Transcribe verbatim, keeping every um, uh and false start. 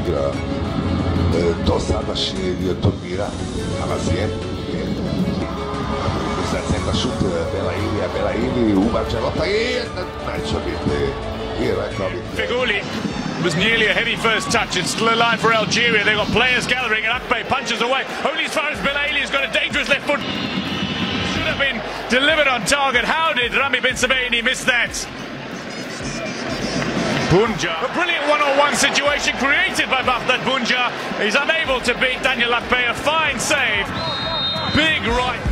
igra dosadašnji dio turnira Algeria. Senza šut Belailija, Belaili uvađa lopta i neće biti i rekao biti. Figuli was nearly a heavy first touch. It's still alive for Algeria. They've got players gathering and Akbay punches away. Only as far as Belaili has got a dangerous left foot. Should have been delivered on target. How did Rami bin Sabaini miss that? Bunja. A brilliant one-on-one situation created by Baghdad Bunja. He's unable to beat Daniel Akbay. A fine save. Big right.